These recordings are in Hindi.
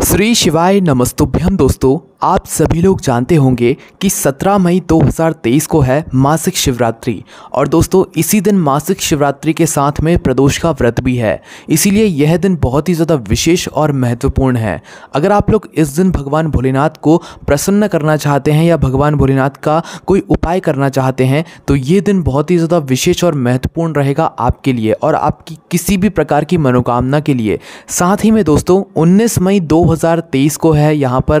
श्री शिवाय नमस्तुभ्यम। दोस्तों, आप सभी लोग जानते होंगे कि 17 मई 2023 को है मासिक शिवरात्रि। और दोस्तों, इसी दिन मासिक शिवरात्रि के साथ में प्रदोष का व्रत भी है। इसीलिए यह दिन बहुत ही ज़्यादा विशेष और महत्वपूर्ण है। अगर आप लोग इस दिन भगवान भोलेनाथ को प्रसन्न करना चाहते हैं या भगवान भोलेनाथ का कोई उपाय करना चाहते हैं तो ये दिन बहुत ही ज़्यादा विशेष और महत्वपूर्ण रहेगा आपके लिए और आपकी किसी भी प्रकार की मनोकामना के लिए। साथ ही में दोस्तों, 19 मई 2023 को है यहाँ पर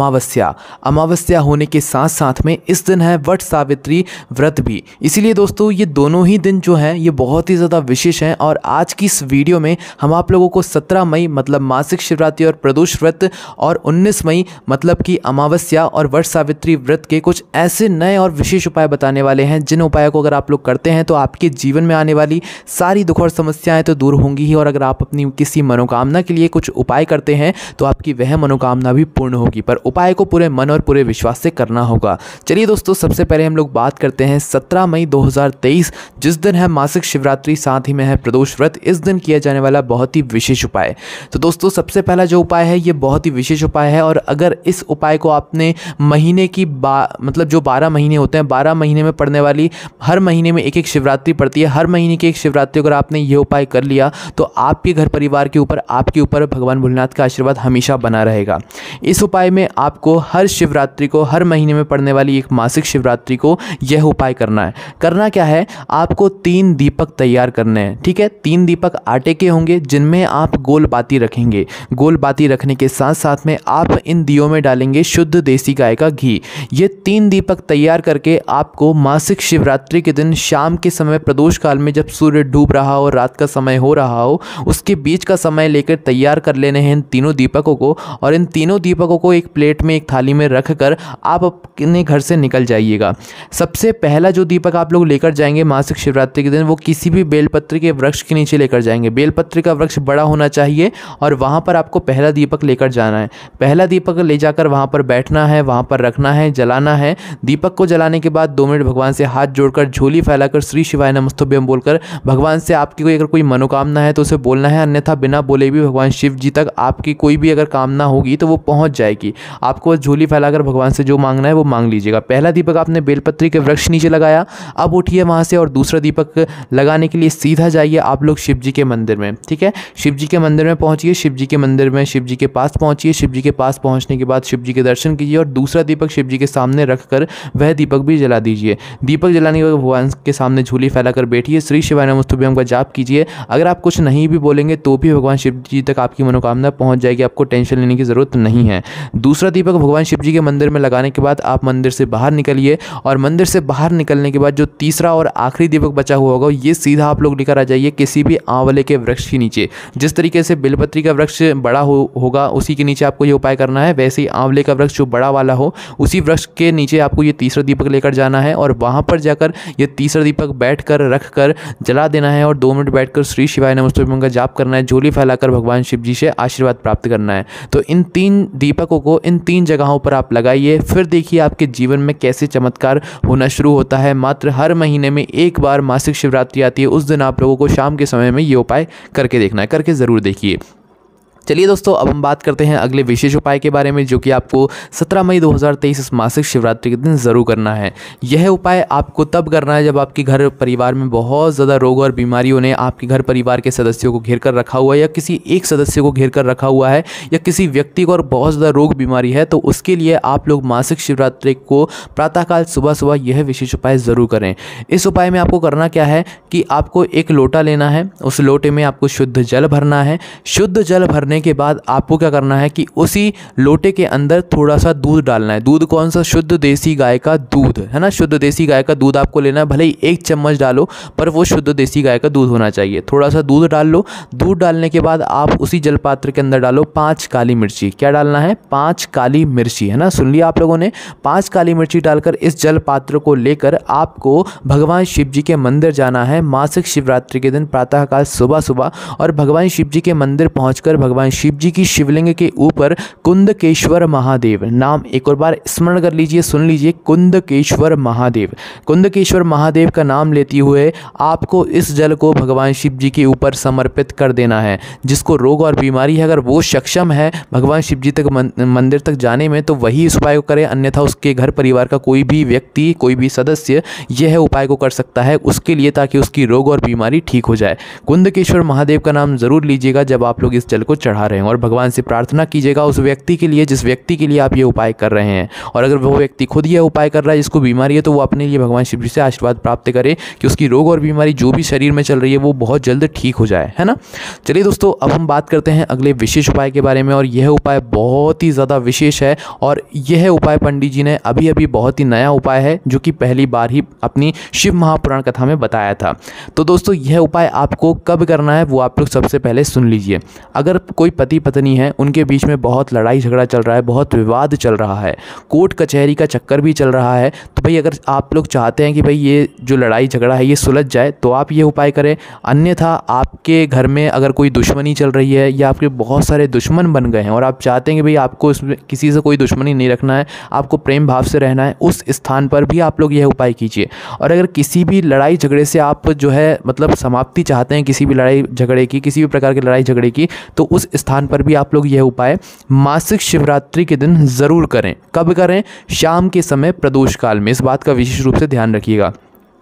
अमावस्या होने के साथ साथ में इस दिन है वट सावित्री व्रत भी। इसीलिए दोस्तों, ये दोनों ही दिन जो हैं ये बहुत ही ज़्यादा विशेष हैं। और आज की इस वीडियो में हम आप लोगों को 17 मई मतलब मासिक शिवरात्रि और प्रदोष व्रत और 19 मई मतलब कि अमावस्या और वट सावित्री व्रत के कुछ ऐसे नए और विशेष उपाय बताने वाले हैं जिन उपायों को अगर आप लोग करते हैं तो आपके जीवन में आने वाली सारी दुख और समस्याएं तो दूर होंगी ही। और अगर आप अपनी किसी मनोकामना के लिए कुछ उपाय करते हैं तो आपकी वह मनोकामना भी पूर्ण होगी, पर उपाय को पूरे मन और पूरे विश्वास से करना होगा। चलिए दोस्तों, सबसे पहले हम लोग बात करते हैं 17 मई 2023 जिस दिन है मासिक शिवरात्रि, साथ ही में है प्रदोष व्रत। इस दिन किया जाने वाला बहुत ही विशेष उपाय। तो दोस्तों, सबसे पहला जो उपाय है ये बहुत ही विशेष उपाय है। और अगर इस उपाय को आपने महीने की मतलब जो 12 महीने होते हैं, 12 महीने में पड़ने वाली हर महीने में एक एक शिवरात्रि पड़ती है, हर महीने की एक शिवरात्रि अगर आपने ये उपाय कर लिया तो आपके घर परिवार के ऊपर, आपके ऊपर भगवान भोलेनाथ का आशीर्वाद हमेशा बना रहेगा। इस उपाय में आपको हर शिवरात्रि को, हर महीने में पड़ने वाली एक मासिक शिवरात्रि को यह उपाय करना है। करना क्या है, आपको 3 दीपक तैयार करने हैं। ठीक है, 3 दीपक आटे के होंगे जिनमें आप गोल बाती रखेंगे। गोल बाती रखने के साथ साथ में आप इन दियों में डालेंगे शुद्ध देसी गाय का घी। ये 3 दीपक तैयार करके आपको मासिक शिवरात्रि के दिन शाम के समय प्रदोष काल में जब सूर्य डूब रहा हो, रात का समय हो रहा हो, उसके बीच का समय लेकर तैयार कर लेने हैं इन तीनों दीपकों को। और इन तीनों दीपकों को एक प्लेट में, एक थाली में रखकर आप अपने घर से निकल जाइएगा। सबसे पहला जो दीपक आप लोग लेकर जाएंगे मासिक शिवरात्रि के दिन वो किसी भी बेलपत्र के वृक्ष के नीचे लेकर जाएंगे। बेलपत्र का वृक्ष बड़ा होना चाहिए और वहाँ पर आपको पहला दीपक लेकर जाना है। पहला दीपक ले जाकर वहाँ पर बैठना है, वहाँ पर रखना है, जलाना है। दीपक को जलाने के बाद 2 मिनट भगवान से हाथ जोड़कर, झोली फैलाकर श्री शिवाय नमस्तुभ्यम बोलकर भगवान से आपकी कोई अगर कोई मनोकामना है तो उसे बोलना है, अन्यथा बिना बोले भी भगवान शिव जी तक आपकी कोई भी अगर कामना होगी तो वो पहुँच जाएगी। आपको झोली फैलाकर भगवान से जो मांगना है वो मांग लीजिएगा। पहला दीपक आपने बेलपत्री के वृक्ष नीचे लगाया, अब उठिए वहाँ से और दूसरा दीपक लगाने के लिए सीधा जाइए आप लोग शिव जी के मंदिर में। ठीक है, शिव जी के मंदिर में पहुँचिए, शिव जी के मंदिर में शिव जी के पास पहुँचिए। शिव जी के पास पहुँचने के बाद शिव जी के दर्शन कीजिए और दूसरा दीपक शिव जी के सामने रखकर वह दीपक भी जला दीजिए। दीपक जलाने के बाद भगवान के सामने झोली फैलाकर बैठिए, श्री शिवाय नमस्तुभ्यम का जाप कीजिए। अगर आप कुछ नहीं भी बोलेंगे तो भी भगवान शिव जी तक आपकी मनोकामना पहुँच जाएगी, आपको टेंशन लेने की ज़रूरत नहीं है। दूसरा दीपक भगवान शिव जी के मंदिर में लगाने के बाद आप मंदिर से बाहर निकलिए और मंदिर से बाहर निकलने के बाद जो तीसरा और आखिरी दीपक बचा हुआ होगा ये सीधा आप लोग लेकर आ जाइए किसी भी आंवले के वृक्ष के नीचे। जिस तरीके से बेलपत्री का वृक्ष बड़ा होगा उसी के नीचे आपको ये उपाय करना है, वैसे ही आंवले का वृक्ष जो बड़ा वाला हो उसी वृक्ष के नीचे आपको ये तीसरा दीपक लेकर जाना है और वहाँ पर जाकर ये तीसरा दीपक बैठ कर रख कर जला देना है और 2 मिनट बैठ कर श्री शिवाय नमस्तुभ्यम का जाप करना है, झोली फैलाकर भगवान शिव जी से आशीर्वाद प्राप्त करना है। तो इन 3 दीपकों को इन 3 जगहों पर आप लगाइए, फिर देखिए आपके जीवन में कैसे चमत्कार होना शुरू होता है। मात्र हर महीने में एक बार मासिक शिवरात्रि आती है, उस दिन आप लोगों को शाम के समय में ये उपाय करके देखना है, करके ज़रूर देखिए। चलिए दोस्तों, अब हम बात करते हैं अगले विशेष उपाय के बारे में जो कि आपको 17 मई 2023 इस मासिक शिवरात्रि के दिन ज़रूर करना है। यह उपाय आपको तब करना है जब आपके घर परिवार में बहुत ज़्यादा रोग और बीमारियों ने आपके घर परिवार के सदस्यों को घेर कर रखा हुआ है या किसी एक सदस्य को घेर कर रखा हुआ है या किसी व्यक्ति को और बहुत ज़्यादा रोग बीमारी है। तो उसके लिए आप लोग मासिक शिवरात्रि को प्रातःकाल सुबह सुबह यह विशेष उपाय ज़रूर करें। इस उपाय में आपको करना क्या है कि आपको एक लोटा लेना है, उस लोटे में आपको शुद्ध जल भरना है। शुद्ध जल भरने के बाद आपको क्या करना है कि उसी लोटे के अंदर थोड़ा सा दूध डालना है। दूध कौन सा? शुद्ध देसी गाय का दूध है ना, शुद्ध देसी गाय का दूध आपको लेना है। भले ही 1 चम्मच डालो पर वो शुद्ध देसी गाय का दूध होना चाहिए। थोड़ा सा दूध डाल लो। दूध डालने के बाद आप उसी जलपात्र के अंदर डालो 5 काली मिर्ची। क्या डालना है? 5 काली मिर्ची, है ना, सुन लिया आप लोगों ने। 5 काली मिर्ची डालकर इस जलपात्र को लेकर आपको भगवान शिव जी के मंदिर जाना है मासिक शिवरात्रि के दिन प्रातःकाल सुबह सुबह। और भगवान शिव जी के मंदिर पहुँचकर भगवान भगवान शिव जी की शिवलिंग के ऊपर कुंदकेश्वर महादेव नाम एक और बार स्मरण कर लीजिए, सुन लीजिए, कुंदकेश्वर महादेव। कुंदकेश्वर महादेव का नाम लेते हुए आपको इस जल को भगवान शिव जी के ऊपर समर्पित कर देना है। जिसको रोग और बीमारी है, अगर वो सक्षम है भगवान शिव जी तक मंदिर तक जाने में, तो वही इस उपाय को करे, अन्यथा उसके घर परिवार का कोई भी व्यक्ति, कोई भी सदस्य यह उपाय को कर सकता है उसके लिए, ताकि उसकी रोग और बीमारी ठीक हो जाए। कुंदकेश्वर महादेव का नाम जरूर लीजिएगा जब आप लोग इस जल को चढ़ा रहे हैं, और भगवान से प्रार्थना कीजिएगा उस व्यक्ति के लिए जिस व्यक्ति के लिए आप ये उपाय कर रहे हैं। और अगर वो व्यक्ति खुद यह उपाय कर रहा है जिसको बीमारी है, तो वो अपने लिए भगवान शिव जी से आशीर्वाद प्राप्त करे कि उसकी रोग और बीमारी जो भी शरीर में चल रही है वो बहुत जल्द ठीक हो जाए, है ना। चलिए दोस्तों, अब हम बात करते हैं अगले विशेष उपाय के बारे में, और यह उपाय बहुत ही ज़्यादा विशेष है, और यह उपाय पंडित जी ने अभी अभी बहुत ही नया उपाय है जो कि पहली बार ही अपनी शिव महापुराण कथा में बताया था। तो दोस्तों, यह उपाय आपको कब करना है वो आप लोग सबसे पहले सुन लीजिए। अगर कोई पति पत्नी है, उनके बीच में बहुत लड़ाई झगड़ा चल रहा है, बहुत विवाद चल रहा है, कोर्ट कचहरी का चक्कर भी चल रहा है, तो भाई अगर आप लोग चाहते हैं कि भाई ये जो लड़ाई झगड़ा है ये सुलझ जाए, तो आप ये उपाय करें। अन्यथा आपके घर में अगर कोई दुश्मनी चल रही है या आपके बहुत सारे दुश्मन बन गए हैं और आप चाहते हैं कि भाई आपको इसमें किसी से कोई दुश्मनी नहीं रखना है, आपको प्रेम भाव से रहना है, उस स्थान पर भी आप लोग यह उपाय कीजिए। और अगर किसी भी लड़ाई झगड़े से आप जो है मतलब समाप्ति चाहते हैं, किसी भी लड़ाई झगड़े की, किसी भी प्रकार की लड़ाई झगड़े की, तो उस स्थान पर भी आप लोग यह उपाय मासिक शिवरात्रि के दिन ज़रूर करें। कब करें? शाम के समय प्रदोष काल में। इस बात का विशेष रूप से ध्यान रखिएगा।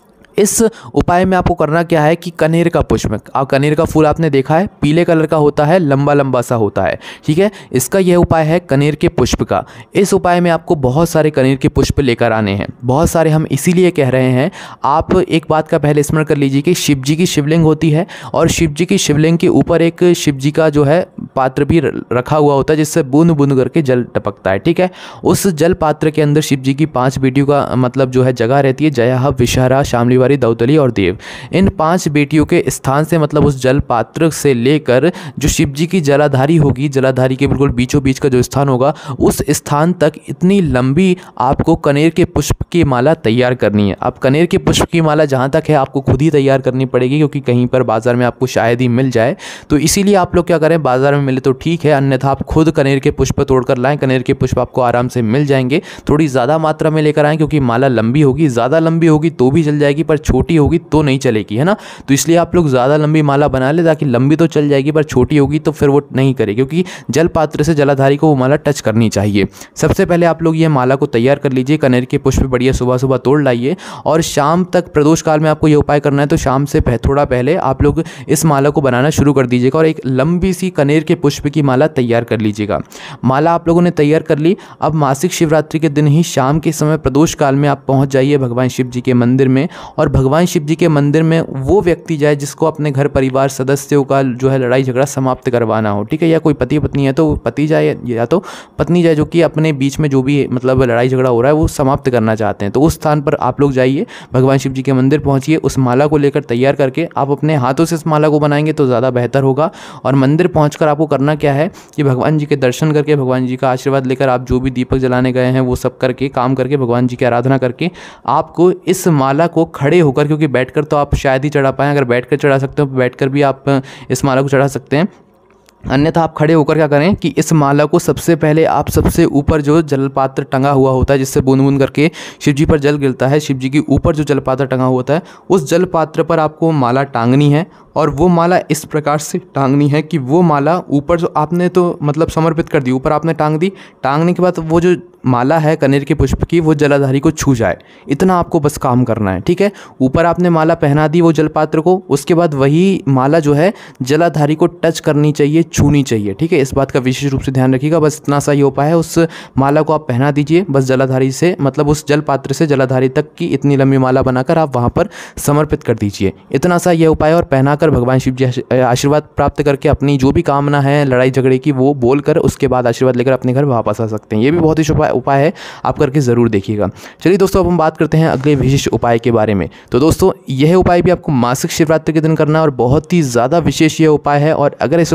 इस उपाय में आपको करना क्या है कि कनेर का पुष्प, कनेर का फूल आपने देखा है, पीले कलर का होता है, लंबा लंबा सा होता है, ठीक है। इसका यह उपाय है कनेर के पुष्प का। इस उपाय में आपको बहुत सारे कनेर के पुष्प लेकर आने हैं। बहुत सारे हम इसीलिए कह रहे हैं, आप एक बात का पहले स्मरण कर लीजिए कि शिव जी की शिवलिंग होती है, और शिव जी की शिवलिंग के ऊपर एक शिव जी का जो है पात्र भी रखा हुआ होता है, जिससे बूंद बूंद करके जल टपकता है, ठीक है। उस जल पात्र के अंदर शिव जी की 5 बेटियों का मतलब जो है जगह रहती है, जया, विषहरा, शामलीवारी, दौतली और देव। इन 5 बेटियों के स्थान से मतलब उस जल पात्र से लेकर जो शिव जी की जलाधारी होगी, जलाधारी के बिल्कुल बीचों बीच का जो स्थान होगा, उस स्थान तक इतनी लंबी आपको कनेर के पुष्प की माला तैयार करनी है। अब कनेर के पुष्प की माला जहाँ तक है आपको खुद ही तैयार करनी पड़ेगी, क्योंकि कहीं पर बाजार में आपको शायद ही मिल जाए। तो इसीलिए आप लोग क्या करें, बाजार में मिले तो ठीक है, अन्यथा आप खुद कनेर के पुष्प तोड़कर लाएं। कनेर के पुष्प आपको आराम से मिल जाएंगे। थोड़ी ज़्यादा मात्रा में लेकर आएँ, क्योंकि माला लंबी होगी, ज़्यादा लंबी होगी तो भी चल जाएगी, पर छोटी होगी तो नहीं चलेगी, है ना। तो इसलिए आप लोग ज़्यादा लंबी माला बना ले, ताकि लंबी तो चल जाएगी पर छोटी होगी तो फिर वो नहीं करे, क्योंकि जल पात्र से जलाधारी को वो माला टच करनी चाहिए। सबसे पहले आप लोग ये माला को तैयार कर लीजिए। कनेर के पुष्प बढ़िया सुबह सुबह तोड़ लाइए, और शाम तक प्रदोष काल में आपको ये उपाय करना है, तो शाम से थोड़ा पहले आप लोग इस माला को बनाना शुरू कर दीजिएगा, और एक लंबी सी कनेर के पुष्प की माला तैयार कर लीजिएगा। माला आप लोगों ने तैयार कर ली। अब मासिक शिवरात्रि के दिन ही शाम के समय प्रदोष काल में आप पहुंच जाइए भगवान शिव जी के मंदिर में, और भगवान शिव जी के मंदिर में वो व्यक्ति जाए जिसको अपने घर परिवार सदस्यों का जो है लड़ाई झगड़ा समाप्त करवाना हो, ठीक है। या कोई पति पत्नी है तो पति जाए, या तो पत्नी जाए, जो कि अपने बीच में जो भी मतलब लड़ाई झगड़ा हो रहा है वो समाप्त करना चाहते हैं। तो उस स्थान पर आप लोग जाइए, भगवान शिव जी के मंदिर पहुंचिए, उस माला को लेकर तैयार करके आप अपने हाथों से इस माला को बनाएंगे तो ज़्यादा बेहतर होगा। और मंदिर पहुँचकर आपको करना क्या है कि भगवान जी के दर्शन करके, भगवान जी का आशीर्वाद लेकर, आप जो भी दीपक जलाने गए हैं वो सब करके, काम करके, भगवान जी की आराधना करके, आपको इस माला को खड़े होकर, क्योंकि बैठकर तो आप शायद ही चढ़ा पाएँ, अगर बैठकर चढ़ा सकते हो बैठकर भी आप इस माला को चढ़ा सकते हैं, अन्यथा आप खड़े होकर क्या करें कि इस माला को सबसे पहले आप सबसे ऊपर जो जलपात्र टंगा हुआ होता है, जिससे बूंद बूंद करके शिव जी पर जल गिरता है, शिव जी के ऊपर जो जलपात्र टंगा हुआ होता है, उस जलपात्र पर आपको माला टांगनी है। और वो माला इस प्रकार से टांगनी है कि वो माला ऊपर जो आपने तो मतलब समर्पित कर दी, ऊपर आपने टांग दी, टांगने के बाद वो जो माला है कनेर के पुष्प की वो जलाधारी को छू जाए, इतना आपको बस काम करना है, ठीक है। ऊपर आपने माला पहना दी वो जलपात्र को, उसके बाद वही माला जो है जलाधारी को टच करनी चाहिए, छूनी चाहिए, ठीक है। इस बात का विशेष रूप से ध्यान रखिएगा। बस इतना सा ही उपाय है। उस माला को आप पहना दीजिए, बस जलाधारी से मतलब उस जलपात्र से जलाधारी तक की इतनी लंबी माला बनाकर आप वहाँ पर समर्पित कर दीजिए। इतना सा यह उपाय, और पहनाकर भगवान शिव जी आशीर्वाद प्राप्त करके अपनी जो भी कामना है लड़ाई झगड़े की वो बोलकर उसके बाद आशीर्वाद लेकर अपने घर वापस आ सकते हैं। ये भी बहुत ही उपाय है, आप करके ज़रूर देखिएगा। चलिए दोस्तों, अब हम बात करते हैं अगले विशेष उपाय के बारे में। तो दोस्तों, यह उपाय भी आपको मासिक शिवरात्रि के दिन करना है, और बहुत ही ज़्यादा विशेष यह उपाय है। और अगर इस उपाय को आप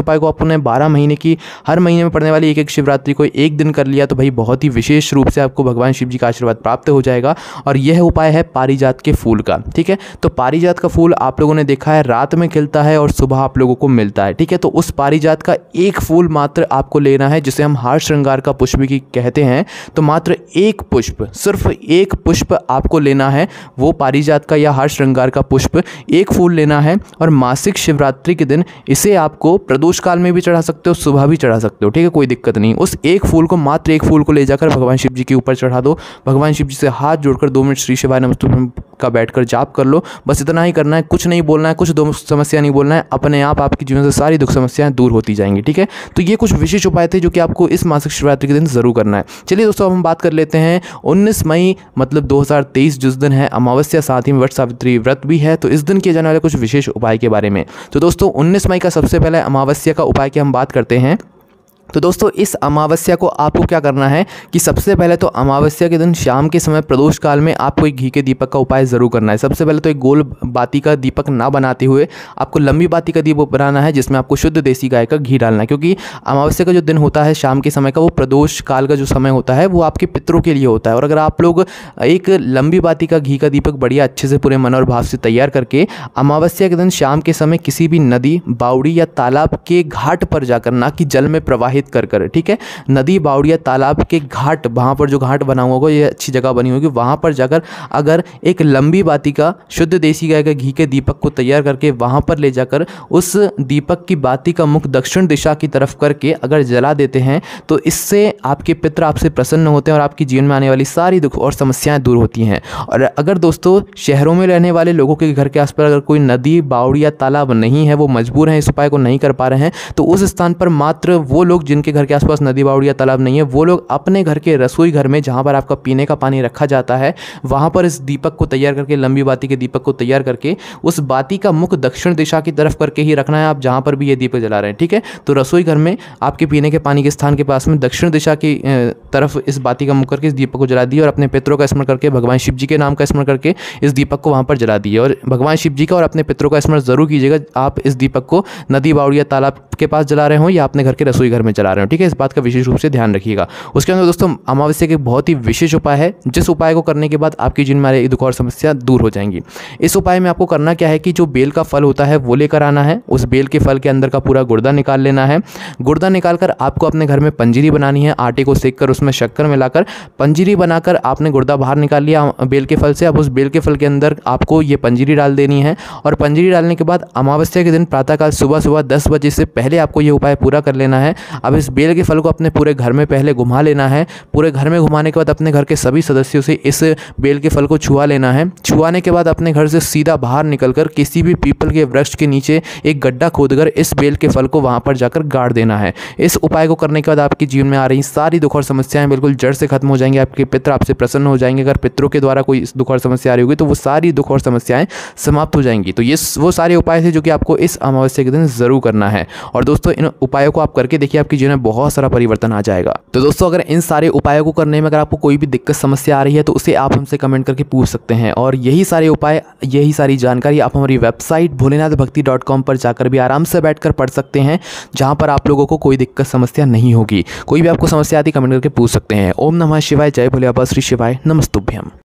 आपने 12 महीने की हर महीने में पड़ने वाली एक एक शिवरात्रि को एक दिन कर लिया तो भाई बहुत ही विशेष रूप से आपको भगवान शिव जी का आशीर्वाद प्राप्त हो जाएगा। और यह उपाय है पारिजात के फूल का। ठीक है, तो पारिजात का फूल आप लोगों ने देखा है रात में खिलता है और सुबह आप लोगों को मिलता है। ठीक है, तो उस पारिजात का एक फूल मात्र आपको लेना है, जिसे हम हार श्रृंगार का पुष्प भी कहते हैं। तो मात्र एक पुष्प, सिर्फ एक पुष्प आपको लेना है, वो पारिजात का या हार श्रृंगार का पुष्प एक फूल लेना है। और मासिक शिवरात्रि के दिन इसे आपको प्रदोष काल में भी चढ़ा सकते हो, सुबह भी चढ़ा सकते हो। ठीक है, कोई दिक्कत नहीं। उस एक फूल को, मात्र एक फूल को ले जाकर भगवान शिव जी के ऊपर चढ़ा दो। भगवान शिव जी से हाथ जोड़कर 2 मिनट श्री शिवाय नमस्तुभ्यं का बैठकर जाप कर लो। बस इतना ही करना है, कुछ नहीं बोलना है, कुछ दुख समस्या नहीं बोलना है। अपने आप आपके जीवन से सारी दुख समस्याएं दूर होती जाएंगी। ठीक है, तो ये कुछ विशेष उपाय थे जो कि आपको इस मासिक शिवरात्रि के दिन जरूर करना है। चलिए दोस्तों, अब हम बात कर लेते हैं 19 मई मतलब 2023 जिस दिन है अमावस्या, साथ ही वट सावित्री व्रत भी है, तो इस दिन किए जाने वाले कुछ विशेष उपाय के बारे में। तो दोस्तों 19 मई का सबसे पहले अमावस्या का उपाय की हम बात करते हैं। तो दोस्तों इस अमावस्या को आपको क्या करना है कि सबसे पहले तो अमावस्या के दिन शाम के समय प्रदोष काल में आपको एक घी के दीपक का उपाय ज़रूर करना है। सबसे पहले तो एक गोल बाती का दीपक ना बनाते हुए आपको लंबी बाती का दीपक बनाना है, जिसमें आपको शुद्ध देसी गाय का घी डालना है। क्योंकि अमावस्या का जो दिन होता है शाम के समय का, वो प्रदोष काल का जो समय होता है वो आपके पितरों के लिए होता है। और अगर आप लोग एक लंबी बाती का घी का दीपक बढ़िया अच्छे से पूरे मन और भाव से तैयार करके अमावस्या के दिन शाम के समय किसी भी नदी, बावड़ी या तालाब के घाट पर जाकर, ना कि जल में प्रवाहित कर, ठीक है, नदी, बावड़ी या तालाब के घाट, वहां पर जो घाट बना हुआ होगा, ये अच्छी जगह बनी होगी, वहां पर जाकर अगर एक लंबी बाती का शुद्ध देसी गाय का घी के दीपक को तैयार करके वहां पर ले जाकर उस दीपक की बाती का मुख दक्षिण दिशा की तरफ करके अगर जला देते हैं तो इससे आपके पितर आपसे प्रसन्न होते हैं और आपके जीवन में आने वाली सारी दुख और समस्याएं दूर होती हैं। और अगर दोस्तों शहरों में रहने वाले लोगों के घर के आसपास अगर कोई नदी, बावड़ी या तालाब नहीं है, वो मजबूर हैं, इस उपाय को नहीं कर पा रहे हैं, तो उस स्थान पर मात्र वो लोग जिनके घर के आसपास नदी, बावड़ी या तालाब नहीं है, वो लोग अपने घर के रसोई घर में जहां पर आपका पीने का पानी रखा जाता है, वहां पर इस दीपक को तैयार करके, लंबी बाती के दीपक को तैयार करके उस बाती का मुख दक्षिण दिशा की तरफ करके ही रखना है, आप जहां पर भी ये दीपक जला रहे हैं। ठीक है, तो रसोई घर में आपके पीने के पानी के स्थान के पास में दक्षिण दिशा की तरफ इस बाती का मुख करके इस दीपक को जला दिए और अपने पितरों का स्मरण करके, भगवान शिव जी के नाम का स्मरण करके इस दीपक को वहां पर जला दिए। और भगवान शिव जी का और अपने पितरों का स्मरण जरूर कीजिएगा, आप इस दीपक को नदी, बावड़ी या तालाब के पास जला रहे हो या अपने घर के रसोई घर में जला रहे हो। ठीक है, इस बात का विशेष रूप से ध्यान रखिएगा। उसके अंदर दोस्तों अमावस्या के बहुत ही विशेष उपाय है, जिस उपाय को करने के बाद आपकी जीवन में दुख और समस्या दूर हो जाएंगी। इस उपाय में आपको करना क्या है कि जो बेल का फल होता है वो लेकर आना है, उस बेल के फल के अंदर का पूरा गुर्दा निकाल लेना है। गुर्दा निकालकर आपको अपने घर में पंजीरी बनानी है, आटे को सेक कर उसमें शक्कर मिलाकर पंजीरी बनाकर आपने गुर्दा बाहर निकाल लिया बेल के फल से। अब उस बेल के फल के अंदर आपको ये पंजीरी डाल देनी है और पंजीरी डालने के बाद अमावस्या के दिन प्रातःकाल सुबह 10 बजे से पहले आपको ये उपाय पूरा कर लेना है। अब इस बेल के फल को अपने पूरे घर में पहले घुमा लेना है। पूरे घर में घुमाने के बाद अपने घर के सभी सदस्यों से इस बेल के फल को छुआ लेना है। छुआने के बाद अपने घर से सीधा बाहर निकलकर किसी भी पीपल के वृक्ष के नीचे एक गड्ढा खोदकर इस बेल के फल को वहां पर जाकर गाड़ देना है। इस उपाय को करने के बाद आपके जीवन में आ रही सारी दुख और समस्याएं बिल्कुल जड़ से खत्म हो जाएंगी। आपके पितर आपसे प्रसन्न हो जाएंगे। अगर पितरों के द्वारा कोई दुख और समस्या आ रही होगी तो वो सारी दुख और समस्याएं समाप्त हो जाएंगी। तो ये वो सारे उपाय थे जो कि आपको इस अमावस्या के दिन जरूर करना है। और दोस्तों इन उपायों को आप करके देखिए, आपके जीवन में बहुत सारा परिवर्तन आ जाएगा। तो दोस्तों अगर इन सारे उपायों को करने में अगर आपको कोई भी दिक्कत समस्या आ रही है तो उसे आप हमसे कमेंट करके पूछ सकते हैं। और यही सारे उपाय, यही सारी जानकारी आप हमारी वेबसाइट भोलेनाथभक्ति.com पर जाकर भी आराम से बैठकर पढ़ सकते हैं, जहां पर आप लोगों को कोई दिक्कत समस्या नहीं होगी। कोई भी आपको समस्या आती कमेंट करके पूछ सकते हैं। ओम नमः शिवाय, जय भोले बाबा, श्री शिवाय नमस्तुभ्यम।